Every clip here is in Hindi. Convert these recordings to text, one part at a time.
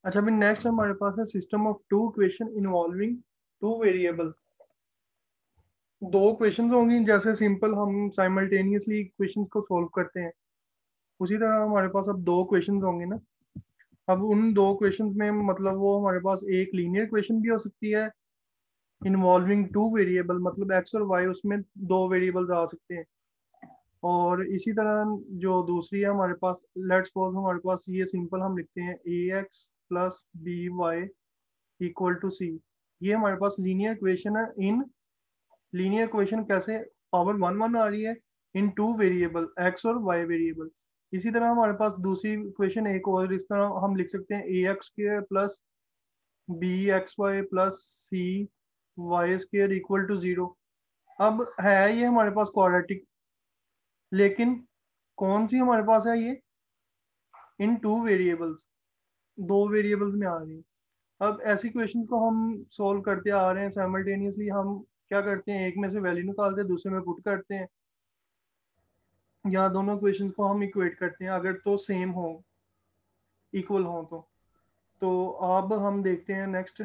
अच्छा, अभी नेक्स्ट हमारे पास है system of two equation involving two variable. दो क्वेश्चंस होंगी, जैसे सिंपल हम साइमल्टेनियसली इक्वेशंस को सॉल्व करते हैं, उसी तरह हमारे पास अब दो क्वेश्चंस होंगे ना। अब उन दो क्वेश्चंस में मतलब वो हमारे पास एक लीनियर क्वेश्चन भी हो सकती है इन्वॉल्विंग टू वेरिएबल, मतलब एक्स और वाई, उसमें दो वेरिएबल्स आ सकते हैं। और इसी तरह जो दूसरी है हमारे पास, लेट्स सपोज हमारे पास ये सिंपल हम लिखते हैं A X plus B Y equal to C. ये हमारे पास लीनियर इक्वेशन है। इन लीनियर इक्वेशन कैसे, पावर वन वन आ रही है इन टू वेरिएबल एक्स और वाई वेरिएबल। इसी तरह हमारे पास दूसरी इक्वेशन एक और इस तरह हम लिख सकते हैं A X square plus B X Y plus C Y square equal to zero. अब है ये हमारे पास क्वाड्रेटिक, लेकिन कौन सी हमारे पास है ये, इन टू वेरिएबल्स, दो वेरिएबल्स में आ रही है। अब ऐसी क्वेश्चन को हम सॉल्व करते आ रहे हैं साइमल्टेनियसली। हम क्या करते हैं, एक में से वैल्यू निकालते हैं, दूसरे में पुट करते हैं, या दोनों क्वेश्चंस को हम इक्वेट करते हैं अगर तो सेम हो, इक्वल हो तो अब हम देखते हैं नेक्स्ट।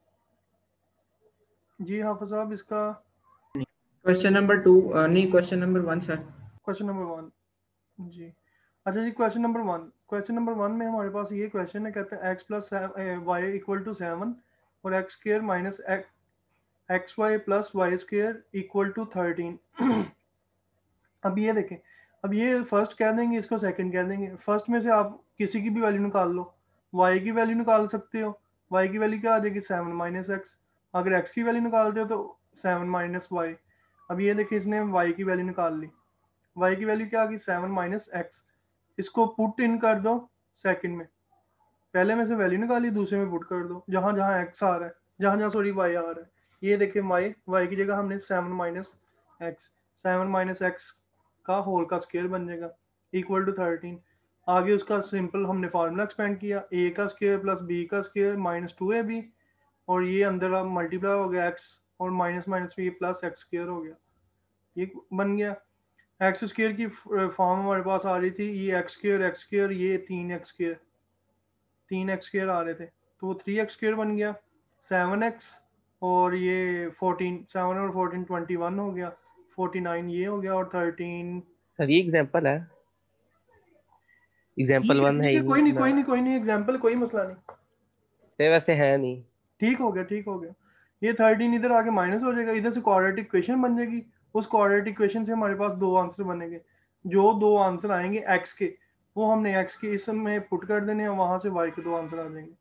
जी हाफिज साहब, इसका क्वेश्चन नंबर 2 नहीं, question number 1 sir. Question number 1। जी अच्छा जी, क्वेश्चन नंबर 1। क्वेश्चन नंबर 1 में हमारे पास ये क्वेश्चन है, कहते हैं X plus Y equal to 7 और X square minus X Y plus Y square equal to 13। अब ये देखें, अब ये फर्स्ट कह देंगे, इसको सेकंड कह देंगे। फर्स्ट में से आप किसी की भी वैल्यू निकाल लो, वाई की वैल्यू निकाल सकते हो। वाई की वैल्यू क्या आ जाएगी, 7 माइनस एक्स। अगर एक्स की वैल्यू निकालते हो तो 7 माइनस वाई। अब ये देखिए, इसने वाई की वैल्यू निकाल ली। वाई की वैल्यू क्या आ गई, 7 माइनस एक्स। इसको पुट इन कर दो सेकंड में, पहले में से वैल्यू निकाली, दूसरे में पुट कर दो जहां जहां एक्स आ रहा है, जहां जहां सॉरी वाई आ रहा है। ये देखिए, वाई की जगह हमने 7 माइनस एक्स, 7 माइनस एक्स का होल का स्क्वायर बन जाएगा इक्वल टू 13। आगे उसका सिंपल हमने फार्मूला एक्सपेंड किया, ए का स्क्वायर प्लस बी का स्क्वायर माइनस 2ab, और ये अंदर अब मल्टीप्लाई हो गया एक्स, और माइनस माइनस भी प्लस एक्स स्क्वायर हो गया, ये बन गया। एक्स स्क्वायर की फॉर्म हमारे पास आ रही थी, ये एक्स स्क्वायर, ये 3x स्क्वायर, 3x स्क्वायर आ रहे थे, तो वो 3x स्क्वायर बन गया। 7x और ये 14, 7 और 14 21 हो गया, 49 ये हो गया, और 13। सर ये एग्जांपल है, एग्जांपल वन है ठीक ही है, नहीं कोई नहीं इतना। कोई नहीं कोई नहीं, एग्जाम्पल कोई मसला नहीं। सर वैसे है नहीं। ठीक हो गया, ठीक हो गया। ये 13 इधर आके माइनस हो जाएगा, इधर से क्वाड्रेटिक इक्वेशन बन जाएगी। उस क्वाड्रेटिक इक्वेशन से हमारे पास दो आंसर बनेंगे। जो दो आंसर आएंगे एक्स के, वो हमने एक्स के इस में पुट कर देने हैं, वहां से वाई के दो आंसर आ जाएंगे।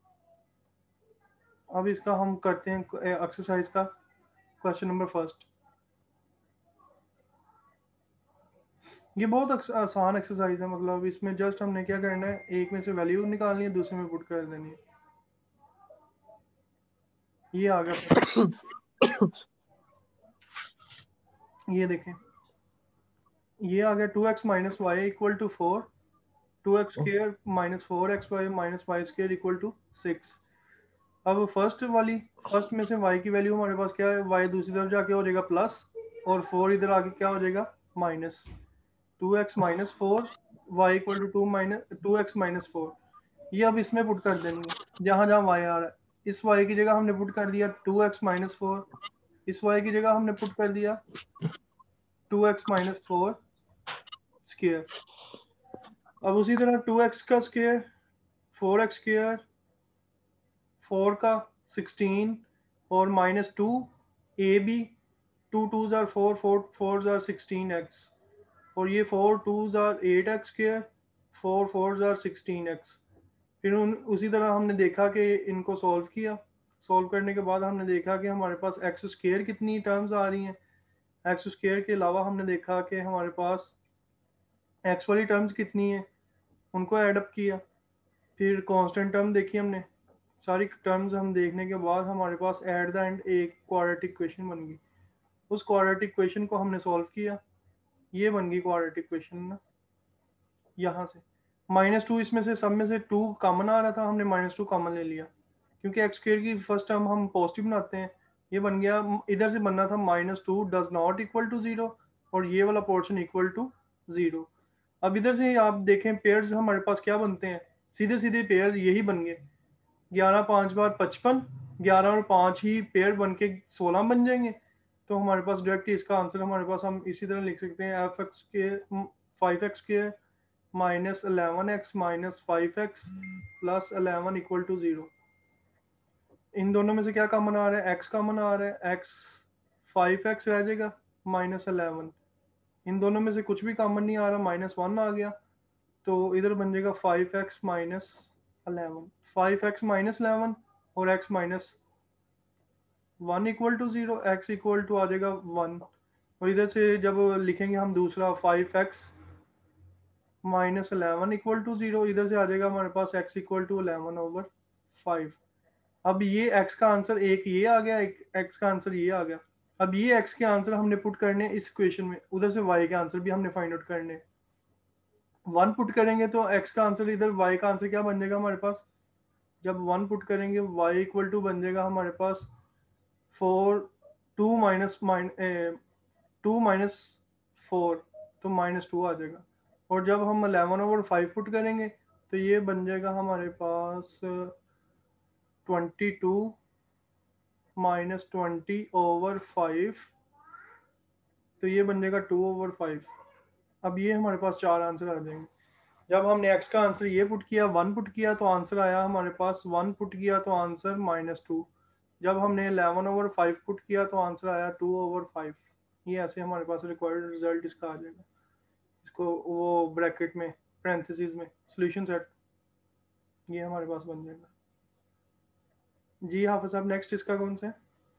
अब इसका हम करते हैं एक्सरसाइज का क्वेश्चन नंबर फर्स्ट। ये बहुत आसान एक्सरसाइज है, मतलब इसमें जस्ट हमने क्या करना है, एक में से वैल्यू निकालनी है, दूसरे में पुट कर देनी है। ये आ गया, ये देखें, ये आ गया 2x minus y equal to 4, 2x square minus 4x y minus y square equal to 6। अब फर्स्ट में से y की वैल्यू हमारे पास क्या है, y दूसरी तरफ जाके हो जाएगा प्लस, और 4 इधर आके क्या हो जाएगा minus. 2x minus 4 y equal to 2x minus 4। ये अब इसमें पुट कर देनी है, जहां जहां y आ रहा है। इस y की जगह हमने पुट कर दिया 2x माइनस 4, इस y की जगह हमने पुट कर दिया 2x माइनस 4 स्क्र। अब उसी तरह 2x का स्क्र, 4x स्क्र, 4 का 16, और माइनस 2 ए बी, 2 2 जार 4, 4 4 जार 16x, और ये 4 2 जार 8x स्क्र, 4 4 जार 16x। फिर उसी तरह हमने देखा कि इनको सॉल्व किया। सॉल्व करने के बाद हमने देखा कि हमारे पास एक्स स्क्र कितनी टर्म्स आ रही हैं। एक्स स्क्र के अलावा हमने देखा कि हमारे पास एक्स वाली टर्म्स कितनी है, उनको ऐडअप किया। फिर कांस्टेंट टर्म देखी हमने। सारी टर्म्स हम देखने के बाद हमारे पास एट द एंड एक क्वाड्रेटिक इक्वेशन बन गई। उस क्वाड्रेटिक इक्वेशन को हमने सॉल्व किया, ये बन गई क्वाड्रेटिक इक्वेशन ना। यहाँ से -2, इसमें से सब में से 2 कॉमन आ रहा था, हमने -2 कॉमन ले लिया, क्योंकि एक्स स्क्वायर की फर्स्ट टर्म हम पॉजिटिव बनाते हैं। ये बन गया, इधर से बनना था -2 डज नॉट इक्वल टू 0, और ये वाला पोर्शन इक्वल टू 0। अब इधर से आप देखें पेयर्स हमारे पास क्या बनते हैं, सीधे सीधे पेयर यही बन गए। 11 5 बार 55, 11 और 5 ही पेयर बन के 16 बन जाएंगे। तो हमारे पास डायरेक्टली इसका आंसर हमारे पास हम इसी तरह लिख सकते हैं एफ एक्स के 5x² minus 11x minus 5x plus 11 equal to 0। इन दोनों में से क्या कॉमन आ रहा है? x कॉमन आ रहा है, x 5x रह जाएगा माइनस 11। इन दोनों में से कुछ भी कॉमन नहीं आ रहा, -1 आ गया, तो इधर बन जाएगा 5x माइनस 11, 5x माइनस 11 और x minus 1 equal to 0, x equal to आ जाएगा 1। और इधर से जब लिखेंगे हम दूसरा 5x माइनस 11 इक्वल टू 0, इधर से आ जाएगा हमारे पास x इक्वल टू 11/5। अब ये x का आंसर एक ये आ गया, एक x का आंसर ये आ गया। अब ये x के आंसर हमने पुट करने इस इक्वेशन में, उधर से y के आंसर भी हमने फाइंड आउट करने। 1 पुट करेंगे तो x का आंसर, इधर y का आंसर क्या बन जाएगा हमारे पास? जब 1 पुट करेंगे y इक्वल टू बन जाएगा हमारे पास 4 2 माइनस 4, तो -2 आ जाएगा। और जब हम 11/5 पुट करेंगे तो ये बन जाएगा हमारे पास 22 माइनस 20/5, तो ये बन जाएगा 2/5। अब ये हमारे पास 4 आंसर आ जाएंगे। जब हमने x का आंसर ये पुट किया, 1 पुट किया तो आंसर आया हमारे पास 1, पुट किया तो आंसर -2। जब हमने 11/5 पुट किया तो आंसर आया 2/5। ये ऐसे हमारे पास रिक्वायर्ड रिजल्ट इसका आ जाएगा। इसको वो ब्रैकेट में पैरेंथेसिस में सॉल्यूशन सेट ये हमारे पास बन जाएगा। जी हाफिज साहब, नेक्स्ट इसका कौन सा है?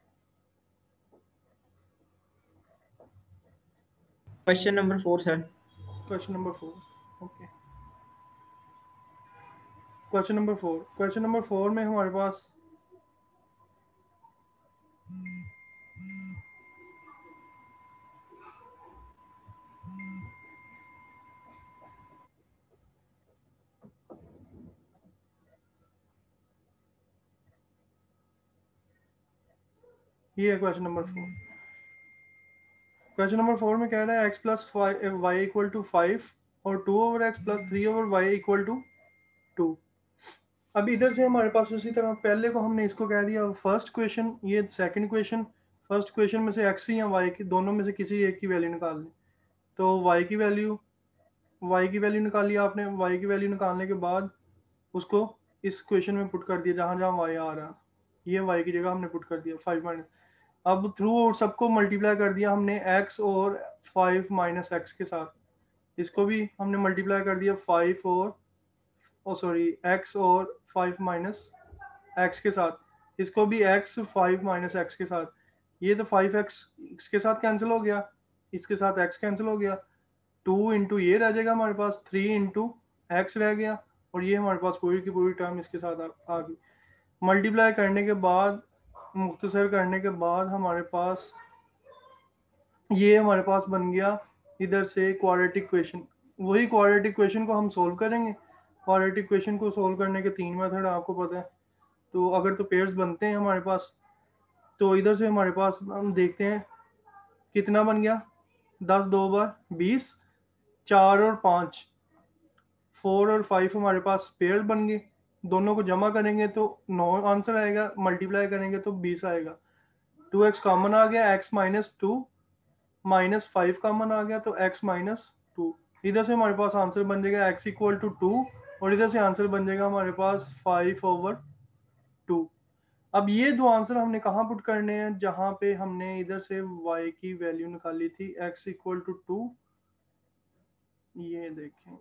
Question number 4 sir. Question number 4, okay. Question number 4 में हमारे पास ये है क्वेश्चन नंबर 4। क्वेश्चन नंबर 4 में कह रहा है x plus Y equal to 5 और 2/x plus 3/y equal to 2। अब इधर से हमारे पास उसी तरह पहले को हमने इसको कह दिया फर्स्ट क्वेश्चन, ये सेकंड क्वेश्चन। फर्स्ट क्वेश्चन में से x या y की दोनों में से किसी एक की वैल्यू निकाल ली। तो y की वैल्यू निकाली आपने। y की वैल्यू निकालने के बाद उसको इस क्वेश्चन में पुट कर दिया जहां जहां y आ रहा, ये y की जगह हमने पुट कर दिया 5 माइनस। अब थ्रू आउट सबको मल्टीप्लाई कर दिया हमने x और 5 माइनस x के साथ। इसको भी हमने मल्टीप्लाई कर दिया 5 और x और 5 माइनस x के साथ। इसको भी x 5 माइनस x के साथ। ये तो 5x इसके साथ कैंसिल हो गया, इसके साथ x कैंसिल हो गया, 2 इंटू ये रह जाएगा हमारे पास, 3 इंटू एक्स रह गया, और ये हमारे पास पूरी की पूरी टर्म इसके साथ आ गई। मल्टीप्लाई करने के बाद, मुख्तसर करने के बाद हमारे पास ये हमारे पास बन गया इधर से क्वाड्रेटिक क्वेश्चन। वही क्वाड्रेटिक क्वेश्चन को हम सोल्व करेंगे। क्वाड्रेटिक क्वेश्चन को सोल्व करने के 3 मेथड आपको पता है। तो अगर तो पेयर्स बनते हैं हमारे पास, तो इधर से हमारे पास हम देखते हैं कितना बन गया। 10 2 बार 20, 4 और 5, 4 और 5 हमारे पास पेयर बन गए। दोनों को जमा करेंगे तो 9 आंसर आएगा, मल्टीप्लाई करेंगे तो 20 आएगा। 2x कॉमन आ गया, x -2 -5 कॉमन आ गया, तो x -2। इधर से हमारे पास आंसर बन जाएगा x इक्वल टू 2, और इधर से आंसर बन जाएगा हमारे पास 5/2। अब ये दो आंसर हमने कहाँ पुट करने हैं? जहां पे हमने इधर से y की वैल्यू निकाली थी x इक्वल टू 2। ये देखें,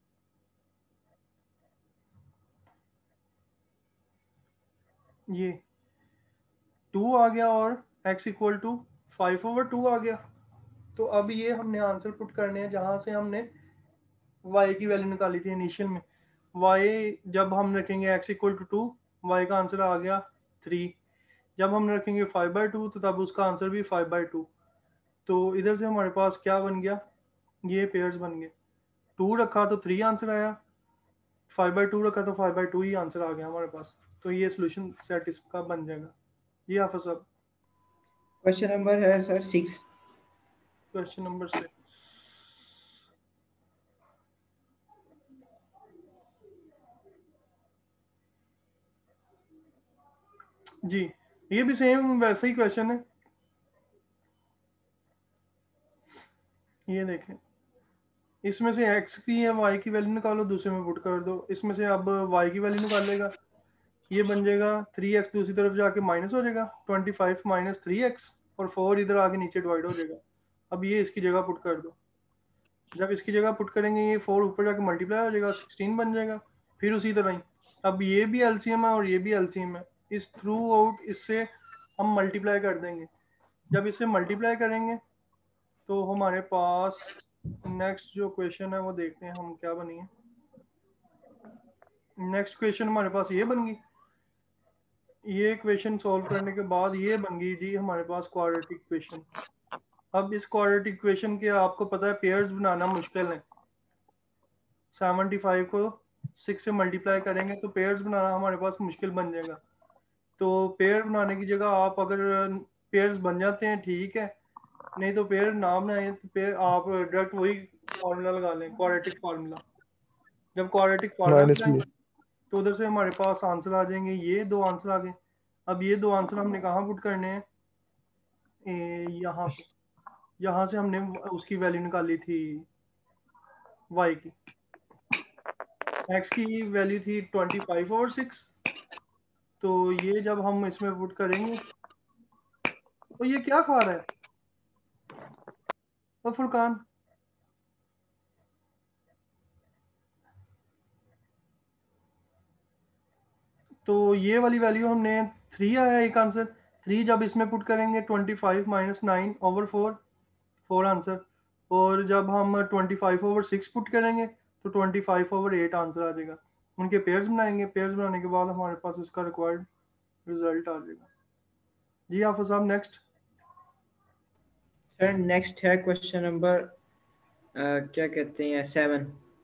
ये 2 आ गया और x इक्वल टू 5/2 आ गया। तो अब ये हमने आंसर पुट करने हैं जहां से हमने y की वैल्यू निकाली थी इनिशियल में। y जब हम रखेंगे x इक्वल टू 2, y का आंसर आ गया 3। जब हम रखेंगे 5/2 तो तब उसका आंसर भी 5/2। तो इधर से हमारे पास क्या बन गया? ये पेयर्स बन गए। 2 रखा तो 3 आंसर आया, 5/2 रखा तो 5/2 ही आंसर आ गया हमारे पास। तो ये सोल्यूशन सेट इसका बन जाएगा। ये हाफिज साहब, क्वेश्चन नंबर है सर 6। Question number 6। जी, ये भी सेम वैसा ही क्वेश्चन है। ये देखें, इसमें से x की या y की वैल्यू निकालो, दूसरे में पुट कर दो। इसमें से अब y की वैल्यू निकालेगा, ये बन जाएगा 3x, दूसरी तरफ जाके माइनस हो जाएगा 25 माइनस 3x, और 4 इधर आके नीचे डिवाइड हो जाएगा। अब ये इसकी जगह पुट कर दो। जब इसकी जगह पुट करेंगे ये 4 ऊपर जाके मल्टीप्लाई हो जाएगा, 16 बन जाएगा। फिर उसी तरह ही अब ये भी एलसीएम है और ये भी एलसीएम है, इस थ्रू आउट इससे हम मल्टीप्लाई कर देंगे। जब इससे मल्टीप्लाई करेंगे तो हमारे पास नेक्स्ट जो क्वेश्चन है वो देखते हैं हम क्या बनी है। नेक्स्ट क्वेश्चन हमारे पास ये बन गई। ये क्वेश्चन सॉल्व करने के बाद ये बन गई जी हमारे पास क्वाड्रेटिक क्वेश्चन। अब इस क्वाड्रेटिक इक्वेशन के आपको पता है पेयर्स बनाना मुश्किल है। 75 को 6 से मल्टीप्लाई करेंगे तो पेयर्स बनाना हमारे पास मुश्किल बन जाएगा। तो पेयर बनाने की जगह आप अगर पेयर्स बन जाते हैं ठीक है, नहीं तो पेयर ना बनाए तो पेयर आप डायरेक्ट वही फार्मूला लगा लें, क्वाड्रेटिक फार्मूला। जब क्वाड्रेटिक फार्मूला माइनस लगाएंगे बी। तो उधर से हमारे पास आंसर आ जाएंगे, ये दो आंसर आ गए। अब ये दो आंसर हमने कहाँ पुट करने हैं, यहाँ पे। यहाँ से हमने उसकी वैल्यू निकाली थी y की। x की वैल्यू थी 25/6। तो ये जब हम इसमें पुट करेंगे तो ये क्या खा रहा है फुरकान? तो ये वाली वैल्यू हमने 3 आया एक आंसर। 3 जब इसमें पुट करेंगे 25 माइनस 9/4, 4 आंसर। और जब हम 25/6 पुट करेंगे तो 25/8 आंसर आ जाएगा। उनके पेयर्स बनाएंगे, पेयर्स बनाने के बाद हमारे पास उसका रिक्वायर्ड रिजल्ट आ जाएगा। जी हाफिज साहब नेक्स्ट। सर नेक्स्ट है क्वेश्चन नंबर क्या कहते हैं 7।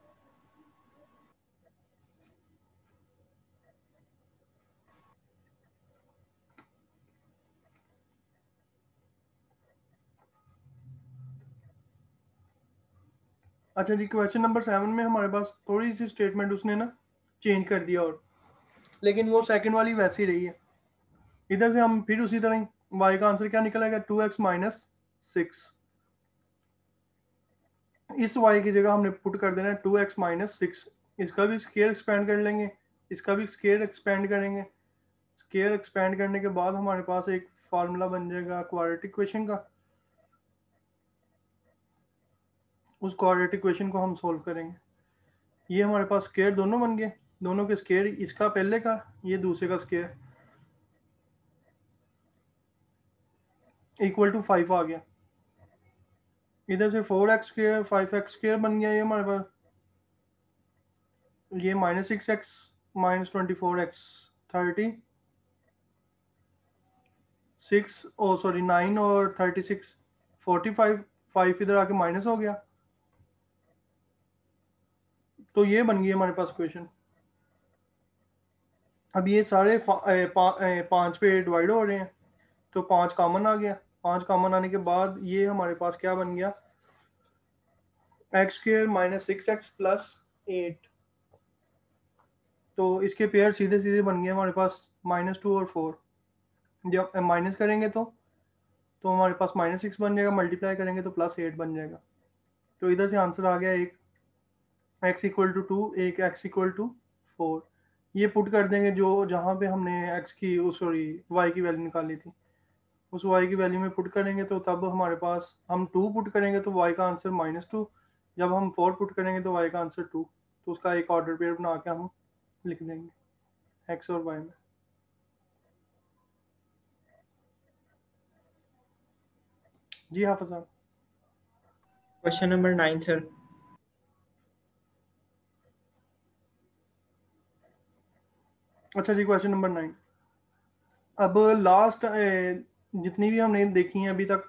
अच्छा जी, क्वेश्चन नंबर 7 में हमारे पास थोड़ी सी स्टेटमेंट उसने ना चेंज कर दिया, और लेकिन वो सेकंड वाली वैसी रही है। इधर से हम फिर उसी तरह ही y का आंसर क्या निकलेगा 2x माइनस 6। इस y की जगह हमने पुट कर देना है 2x माइनस 6। इसका भी स्केयर एक्सपेंड कर लेंगे, इसका भी स्केयर एक्सपेंड करेंगे। स्केयर एक्सपेंड करने के बाद हमारे पास एक फार्मूला बन जाएगा क्वाड्रेटिक इक्वेशन का। उस क्वाड्रेटिक इक्वेशन को हम सोल्व करेंगे। ये हमारे पास स्केयर दोनों बन गए, दोनों के स्केयर, इसका पहले का, ये दूसरे का स्केयर इक्वल टू 5 आ गया। इधर से 4x स्क्वायर 5x स्क्वायर बन गया ये हमारे पास। ये माइनस 6x माइनस 24x 36 ओ सॉरी 9 और 36 45, 5 इधर आके माइनस हो गया। तो ये बन गई हमारे पास क्वेश्चन। अब ये सारे 5 पे डिवाइड हो रहे हैं तो 5 कॉमन आ गया। 5 कॉमन आने के बाद ये हमारे पास क्या बन गया, x square minus 6x plus 8। तो इसके पेयर सीधे सीधे बन गए हमारे पास -2 और 4। जब माइनस करेंगे तो हमारे पास -6 बन जाएगा, मल्टीप्लाई करेंगे तो +8 बन जाएगा। तो इधर से आंसर आ गया एक x इक्वल टू 2, एक x इक्वल टू 4। ये पुट कर देंगे जो जहाँ पे हमने x की सॉरी y की वैल्यू निकाली थी, उस y की वैल्यू में पुट करेंगे तो तब हमारे पास, हम 2 पुट करेंगे तो y का आंसर -2, जब हम 4 पुट करेंगे तो y का आंसर 2। तो उसका एक ऑर्डर पेयर बना के हम लिख देंगे x और y में। जी हाफिज साहब। Question number 9 sir. अच्छा जी, क्वेश्चन नंबर 9। अब लास्ट जितनी भी हमने देखी हैं अभी तक,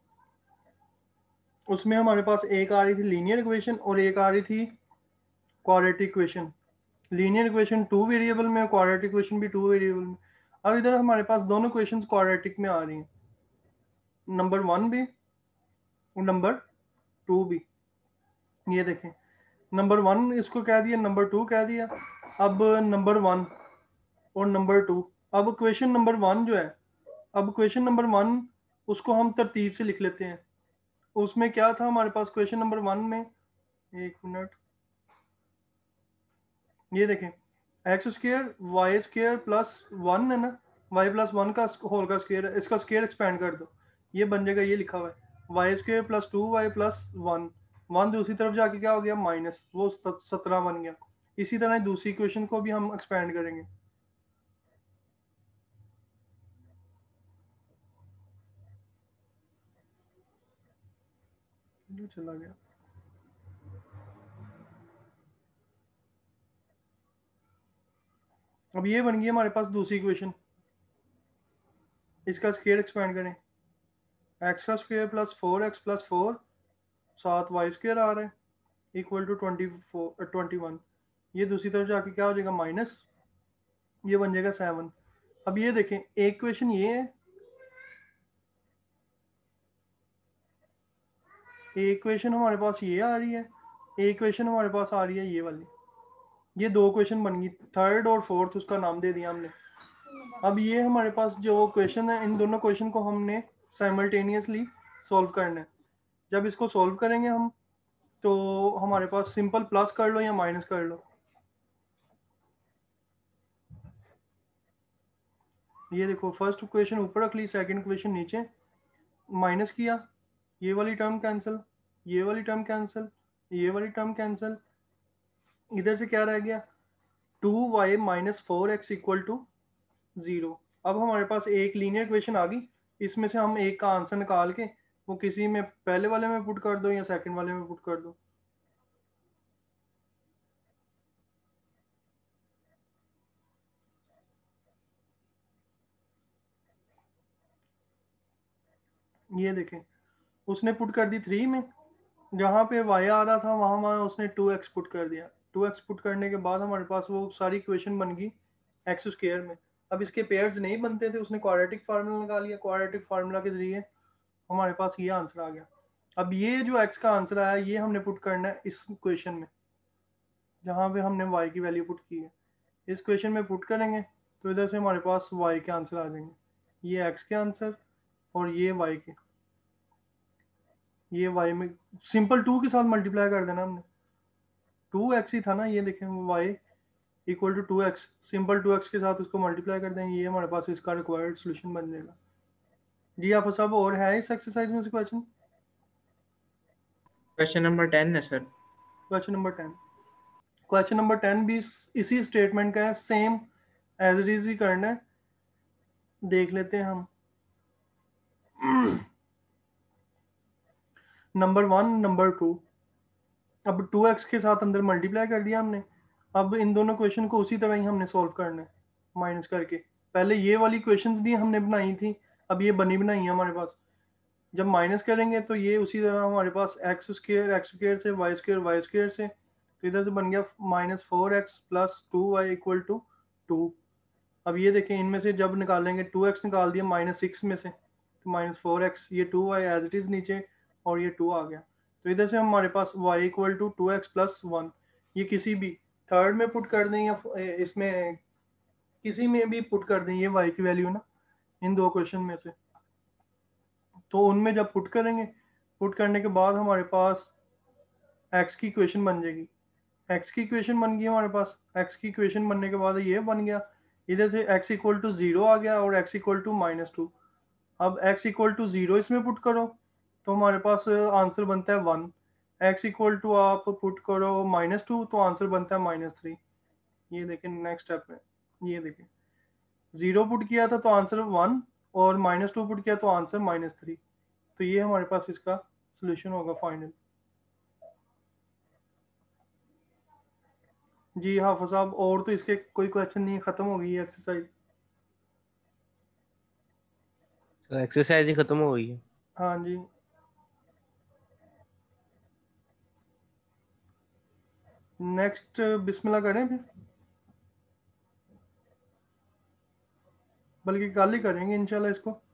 उसमें हमारे पास एक आ रही थी लीनियर इक्वेशन और एक आ रही थी quadratic equation. Linear equation 2 variable में, क्वाड्रेटिक इक्वेशन भी 2 वेरिएबल में। अब इधर हमारे पास दोनों इक्वेशंस क्वाड्रेटिक में आ रही हैं, नंबर 1 भी और नंबर 2 भी। ये देखें, नंबर 1 इसको कह दिया, नंबर 2 कह दिया। अब नंबर 1 और नंबर 2 अब क्वेश्चन नंबर 1 जो है, अब क्वेश्चन नंबर 1 उसको हम तरतीब से लिख लेते हैं। उसमें क्या था हमारे पास क्वेश्चन नंबर 1 में, एक मिनट, ये देखें, x square y square plus 1 है ना, वाई प्लस 1 का होल का स्क्र है, इसका स्क्र एक्सपेंड कर दो, ये बन जाएगा, ये लिखा हुआ है Y square plus 2y plus 1, 1 दूसरी तरफ जाके क्या हो गया माइनस, वो 17 बन गया। इसी तरह दूसरी क्वेश्चन को भी हम एक्सपेंड करेंगे। ये चला गया। अब ये बन गई हमारे पास दूसरी इक्वेशन, इसका स्क्वायर एक्सपेंड करें, एक्स का स्क्वायर प्लस 4x प्लस 4 साथ वाई स्क्वायर आ रहा है इक्वल टू 21। ये दूसरी तरफ जाके क्या हो जाएगा माइनस, ये बन जाएगा 7। अब ये देखें, एक इक्वेशन ये है, एक इक्वेशन हमारे पास ये आ रही है, एक इक्वेशन हमारे पास आ रही है ये वाली, ये दो क्वेश्चन बन गई, थर्ड और फोर्थ उसका नाम दे दिया हमने। अब ये हमारे पास जो क्वेश्चन है, इन दोनों क्वेश्चन को हमने साइमल्टेनियसली सॉल्व करना है। जब इसको सॉल्व करेंगे हम, तो हमारे पास सिंपल प्लस कर लो या माइनस कर लो, ये देखो फर्स्ट इक्वेशन ऊपर रख ली, सेकंड इक्वेशन नीचे, माइनस किया, ये वाली टर्म कैंसिल, ये वाली टर्म कैंसिल, ये वाली टर्म कैंसिल, इधर से क्या रह गया 2y minus 4x equal to 0। अब हमारे पास एक लीनियर इक्वेशन आ गई, इसमें से हम एक का आंसर निकाल के वो किसी में पहले वाले में पुट कर दो या सेकंड वाले में पुट कर दो। ये देखें, उसने पुट कर दी 3 में, जहाँ पे y आ रहा था वहाँ वहाँ उसने 2x पुट कर दिया। 2x पुट करने के बाद हमारे पास वो सारी इक्वेशन बन गई एक्स स्क्वायर में। अब इसके पेयर्स नहीं बनते थे, उसने क्वाड्रेटिक फार्मूला लगा लिया, क्वाड्रेटिक फार्मूला के जरिए हमारे पास ये आंसर आ गया। अब ये जो x का आंसर आया ये हमने पुट करना है इस क्वेश्चन में, जहाँ पे हमने y की वैल्यू पुट की है, इस क्वेश्चन में पुट करेंगे तो इधर से हमारे पास y के आंसर आ जाएंगे, ये x के आंसर और ये y के, ये y में सिंपल 2 के साथ मल्टीप्लाई कर देना हमने, 2x ही था ना, ये देखें y equal to 2x, simple 2x के साथ उसको मल्टीप्लाई कर देंगे, ये हमारे पास इसका रिक्वायर्ड सोल्यूशन बन जाएगा। जी आप सब और है इस एक्सरसाइज में से क्वेश्चन? क्वेश्चन नंबर 10 है sir. Question number 10, question number 10 भी इसी स्टेटमेंट का है, सेम एज इट इज ही करना है, देख लेते हैं हम। नंबर 1 नंबर 2, अब 2x के साथ अंदर मल्टीप्लाई कर दिया हमने, अब इन दोनों क्वेश्चन को उसी तरह ही हमने सॉल्व करना है माइनस करके। पहले ये वाली क्वेश्चंस भी हमने बनाई थी, अब ये बनी बनाई है हमारे पास, जब माइनस करेंगे तो ये उसी तरह हमारे पास एक्स स्क्र से वाई स्क्र से, तो इधर से बन गया minus 4x plus 2y equal to 2। अब ये देखें, इनमें से जब निकालेंगे 2x निकाल दिया माइनस 6 में से, तो माइनस 4x, ये 2y एज इट इज नीचे और ये 2 आ गया, तो इधर से हमारे पास y equal to 2x plus 1। ये किसी भी थर्ड में पुट कर दें या इसमें किसी में भी पुट कर दें ये y की वैल्यू ना, इन दो क्वेश्चन में से, तो उनमें जब पुट करेंगे, पुट करने के बाद हमारे पास x की इक्वेशन बन जाएगी, x की इक्वेशन बन गई हमारे पास, x की इक्वेशन बनने के बाद ये बन गया, इधर से x इक्वल टू 0 आ गया और x इक्वल टू -2। अब x इक्वल टू 0 इसमें पुट करो तो हमारे पास आंसर बनता है 1, x इक्वल टू आप पुट करो -2 तो आंसर बनता है -3। ये देखें नेक्स्ट स्टेप है, ये देखें 0 पुट किया था तो आंसर 1 और -2 पुट किया तो आंसर -3, तो ये हमारे पास इसका सोल्यूशन होगा फाइनल। जी हाफिज साहब, और तो इसके कोई क्वेश्चन नहीं, खत्म हो गई एक्सरसाइज। एक्सरसाइज ही खत्म हो गई है। हाँ जी, नेक्स्ट बिस्मिल्लाह करें फिर, बल्कि कल ही करेंगे इंशाल्लाह इसको।